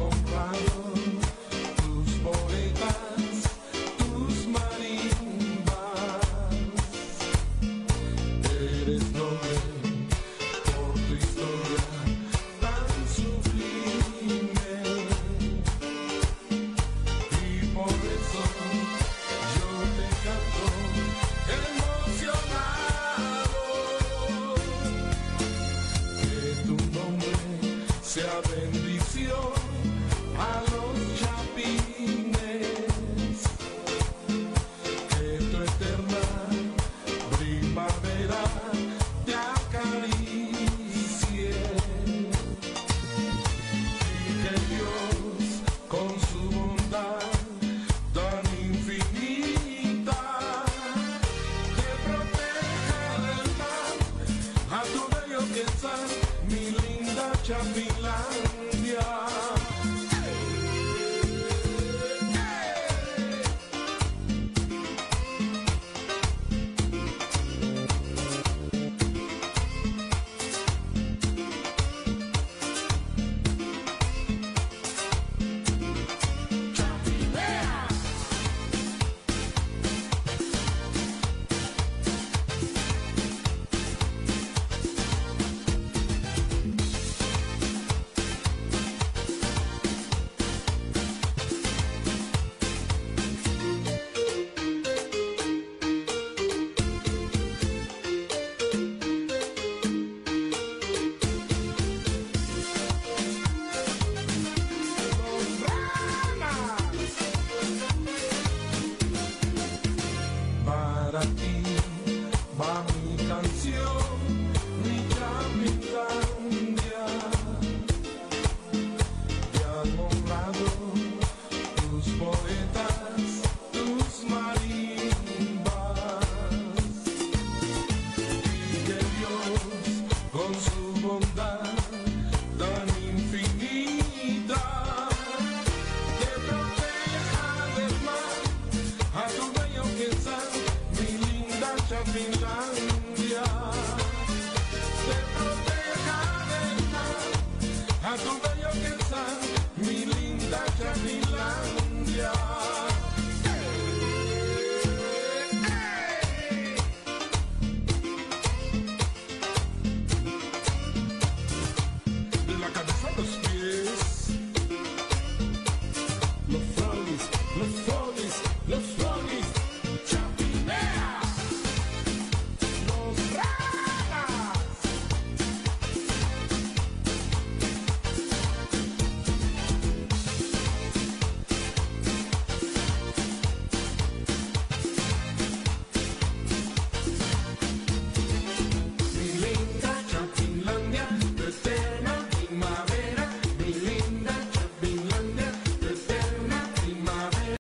honrado tus poetas, tus marimbas. Eres noble por tu historia tan sublime, y por eso yo te canto emocionado. Que tu nombre sea bendición a los chapines, que tu eterna primavera te acaricie, y que Dios con su bondad tan infinita te proteja del mal a tu bello quetzal, mi linda Chapilandia. Para ti va mi canción, mi Chapilandia, de amor.